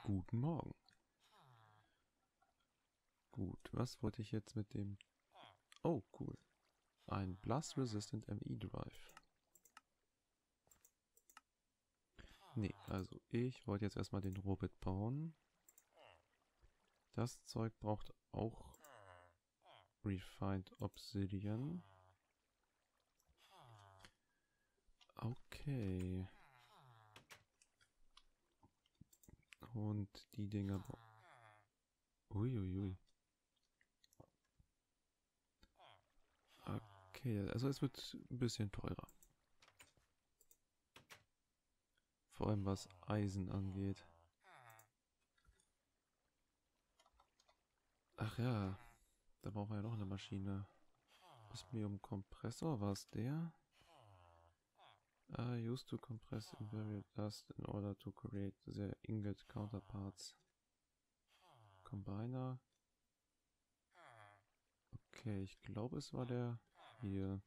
Guten Morgen. Gut, was wollte ich jetzt mit dem... Oh, cool. Ein Blast Resistant ME Drive. Nee, also ich wollte jetzt erstmal den Robot bauen. Das Zeug braucht auch Refined Obsidian. Okay. Und die Dinger... Uiuiui. Okay, also es wird ein bisschen teurer. Vor allem was Eisen angeht. Ach ja, da brauchen wir ja noch eine Maschine. Osmium Kompressor, war es der? Used to compress invariant dust in order to create the ingot counterparts. Combiner. Okay, ich glaube es war der hier.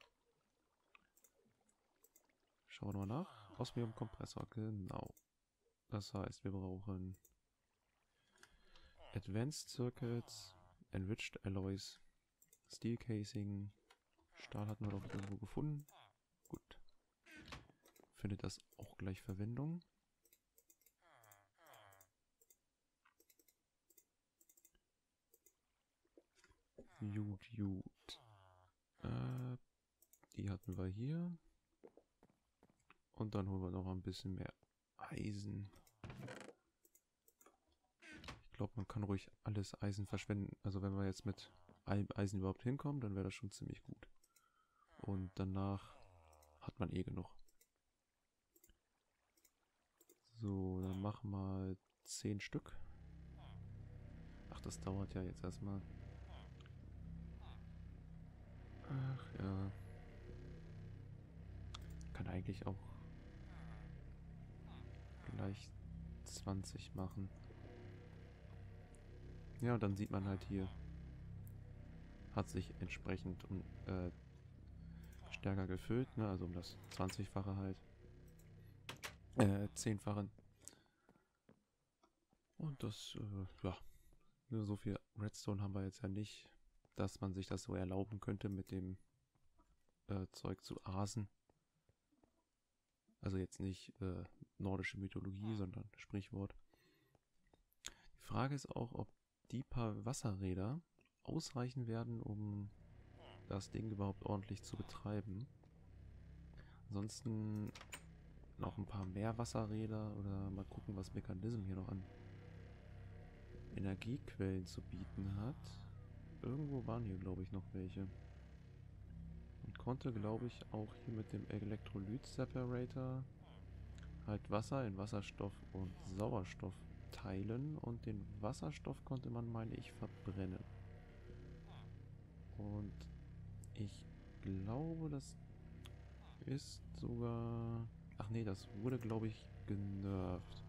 Schauen wir mal nach. Osmium Kompressor, genau. Das heißt, wir brauchen Advanced Circuits, Enriched Alloys, Steel Casing. Stahl hatten wir doch irgendwo gefunden. Gut. Findet das auch gleich Verwendung. Gut. Die hatten wir hier. Und dann holen wir noch ein bisschen mehr Eisen. Ich glaube, man kann ruhig alles Eisen verschwenden. Also wenn wir jetzt mit allem Eisen überhaupt hinkommen, dann wäre das schon ziemlich gut. Und danach hat man eh genug. So, dann machen wir 10 Stück. Ach, das dauert ja jetzt erstmal. Ach ja. Kann eigentlich auch gleich 20 machen. Ja, und dann sieht man halt hier, hat sich entsprechend stärker gefüllt, ne? Also um das 20-fache halt. 10-fache. Und das, ja, nur so viel Redstone haben wir jetzt ja nicht, dass man sich das so erlauben könnte, mit dem Zeug zu asen. Also jetzt nicht nordische Mythologie, sondern Sprichwort. Die Frage ist auch, ob die paar Wasserräder ausreichen werden, um das Ding überhaupt ordentlich zu betreiben. Ansonsten noch ein paar mehr Wasserräder oder mal gucken, was Mechanism hier noch an Energiequellen zu bieten hat. Irgendwo waren hier, glaube ich, noch welche. Und konnte, glaube ich, auch hier mit dem Elektrolyt-Separator halt Wasser in Wasserstoff und Sauerstoff teilen. Und den Wasserstoff konnte man, meine ich, verbrennen. Und ich glaube, das ist sogar... Ach nee, das wurde, glaube ich, genervt.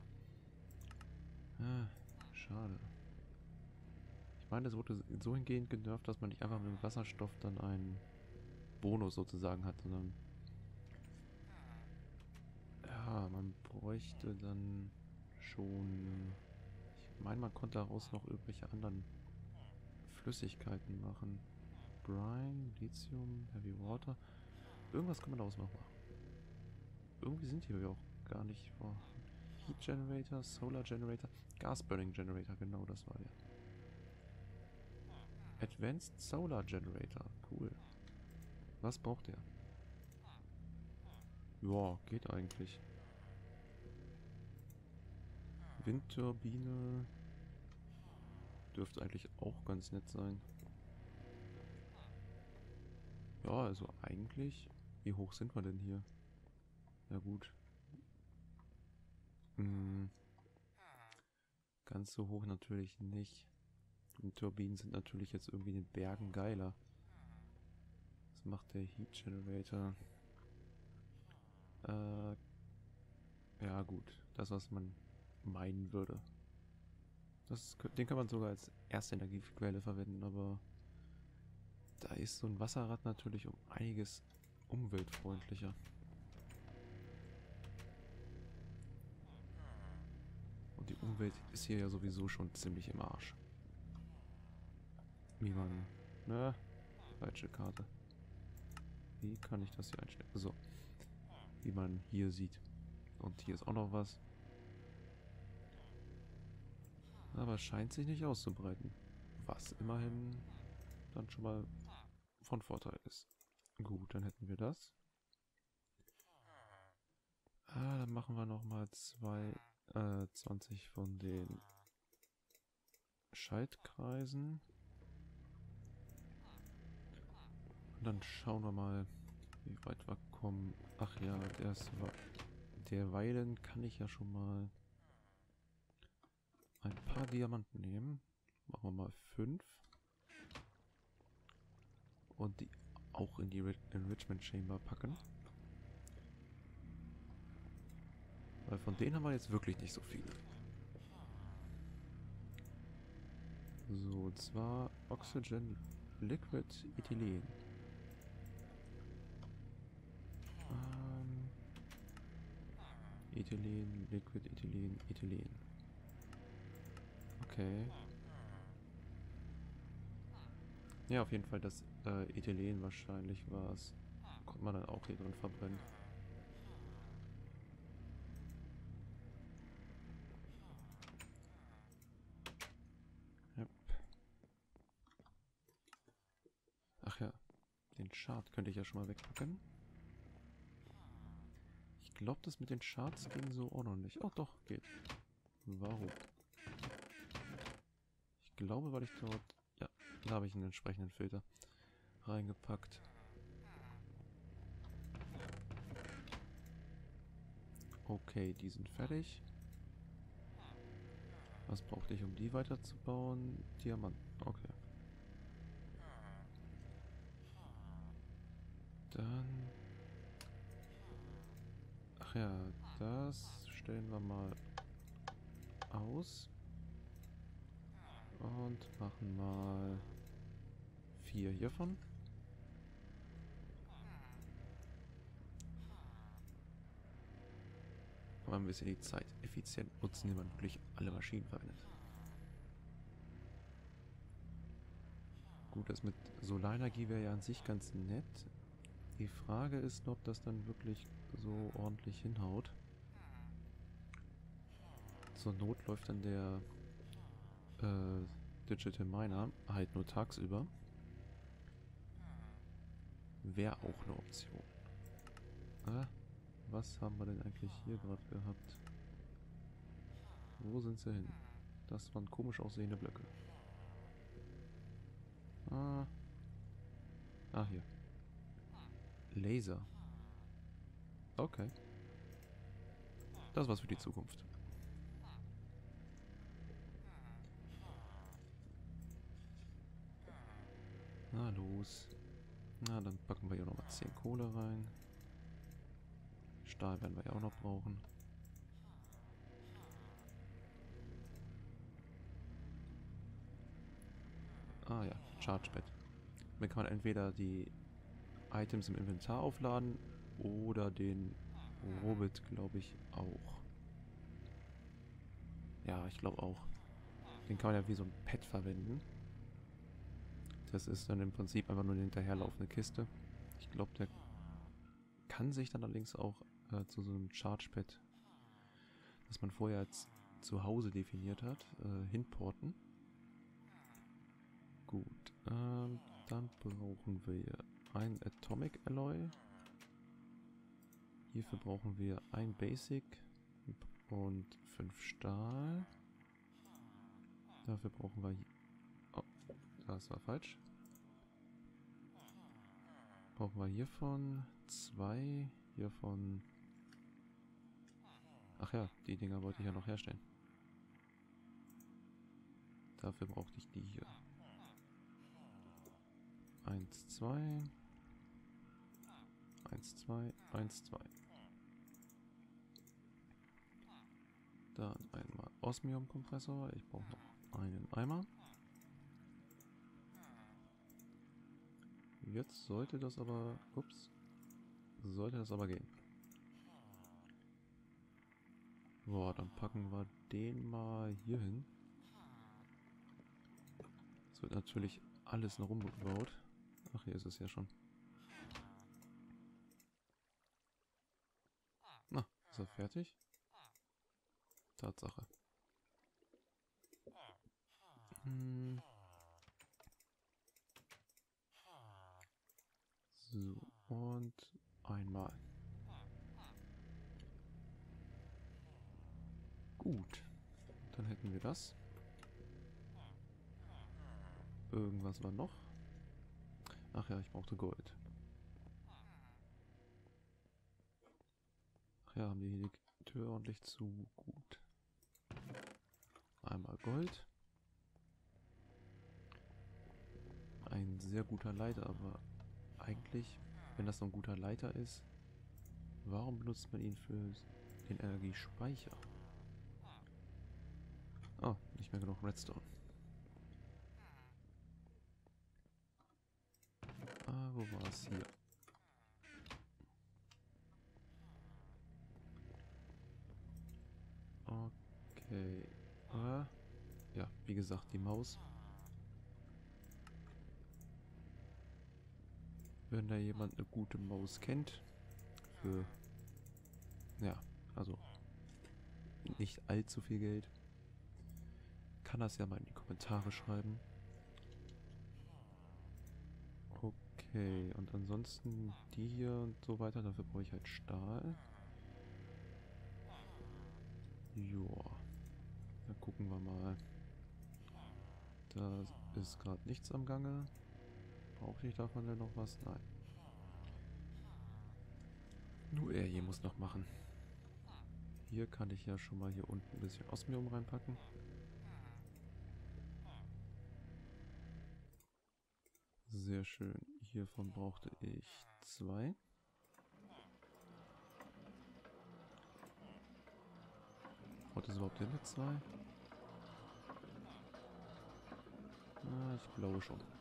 Schade. Ich meine, das wurde so hingehend genervt, dass man nicht einfach mit dem Wasserstoff dann einen Bonus sozusagen hat, sondern... Ja, man bräuchte dann schon... Ich meine, man konnte daraus noch irgendwelche anderen Flüssigkeiten machen. Brine, Lithium, Heavy Water. Irgendwas kann man daraus noch machen. Irgendwie sind hier auch gar nicht vorhanden. Heat Generator, Solar Generator, Gas Burning Generator, genau das war der. Advanced Solar Generator, cool. Was braucht der? Ja, geht eigentlich. Windturbine dürfte eigentlich auch ganz nett sein. Ja, also eigentlich... Wie hoch sind wir denn hier? Ja gut. Ganz so hoch natürlich nicht. Und Turbinen sind natürlich jetzt irgendwie in den Bergen geiler. Was macht der Heat Generator? Ja gut. Das, was man meinen würde. Den kann man sogar als erste Energiequelle verwenden, aber da ist so ein Wasserrad natürlich um einiges umweltfreundlicher. Und die Umwelt ist hier ja sowieso schon ziemlich im Arsch. Wie man... Ne? Falsche Karte. Wie kann ich das hier einstellen? So. Wie man hier sieht. Und hier ist auch noch was. Aber es scheint sich nicht auszubreiten. Was immerhin dann schon mal von Vorteil ist. Gut, dann hätten wir das. Dann machen wir nochmal 20 von den Schaltkreisen. Und dann schauen wir mal, wie weit wir kommen. Ach ja, derweilen kann ich ja schon mal ein paar Diamanten nehmen. Machen wir mal 5. Und die auch in die Enrichment Chamber packen. Weil von denen haben wir jetzt wirklich nicht so viele. So, und zwar Oxygen, Liquid, Ethylen. Ethylen, Liquid, Ethylen, Ethylen. Okay. Ja, auf jeden Fall das Ethylen wahrscheinlich war es. Konnte man dann auch hier drin verbrennen. Yep. Ach ja, den Chart könnte ich ja schon mal wegpacken. Ich glaube, das mit den Charts ging so auch noch nicht. Oh doch, geht. Warum? Ich glaube, weil ich dort... Ja, da habe ich einen entsprechenden Filter reingepackt. Okay, die sind fertig. Was brauchte ich, um die weiterzubauen? Diamanten, okay. Dann... Ach ja, das stellen wir mal aus. Und machen mal 4 hiervon. Aber ein bisschen die Zeit effizient nutzen, indem man wirklich alle Maschinen verwendet. Gut, das mit Solarenergie wäre ja an sich ganz nett. Die Frage ist, ob das dann wirklich so ordentlich hinhaut. Zur Not läuft dann der Digital Miner halt nur tagsüber. Wäre auch eine Option. Was haben wir denn eigentlich hier gerade gehabt? Wo sind sie hin? Das waren komisch aussehende Blöcke. Hier. Laser. Okay. Das war's für die Zukunft. Na los. Na, dann packen wir hier nochmal 10 Kohle rein. Stahl werden wir ja auch noch brauchen. Ah ja, Chargebed. Damit kann man entweder die Items im Inventar aufladen oder den Robot, glaube ich, auch. Ja, ich glaube auch. Den kann man ja wie so ein Pet verwenden. Das ist dann im Prinzip einfach nur eine hinterherlaufende Kiste. Ich glaube, der kann sich dann allerdings auch zu so einem Chargepad, das man vorher als zu Hause definiert hat, hinporten. Gut, dann brauchen wir ein Atomic Alloy. Hierfür brauchen wir ein Basic und 5 Stahl. Dafür brauchen wir... Oh, das war falsch. Brauchen wir hiervon 2, hiervon... Ach ja, die Dinger wollte ich ja noch herstellen. Dafür brauchte ich die hier. 1, 2. 1, 2, 1, 2. Dann einmal Osmium-Kompressor. Ich brauche noch einen Eimer. Jetzt sollte das aber... Ups. Sollte das aber gehen. Boah, dann packen wir den mal hier hin. Es wird natürlich alles noch umgebaut. Ach, hier ist es ja schon. Na, ist er fertig? Tatsache. So, und einmal. Gut, dann hätten wir das. Irgendwas war noch. Ach ja, ich brauchte Gold. Ach ja, haben die hier die Tür ordentlich zu. Gut. Einmal Gold. Ein sehr guter Leiter, aber eigentlich, wenn das so ein guter Leiter ist, warum benutzt man ihn für den Energiespeicher? Oh, nicht mehr genug Redstone. Ah, wo war es hier? Okay. Ah, ja, wie gesagt, die Maus. Wenn da jemand eine gute Maus kennt, für, ja, also nicht allzu viel Geld, kann das ja mal in die Kommentare schreiben. Okay, und ansonsten die hier und so weiter, dafür brauche ich halt Stahl. Joa. Dann gucken wir mal. Da ist gerade nichts am Gange. Brauche ich davon denn noch was? Nein. Nur er hier muss noch machen. Hier kann ich ja schon mal hier unten ein bisschen Osmium reinpacken. Sehr schön. Hiervon brauchte ich 2. Hat es überhaupt hin mit 2? Na, ich glaube schon.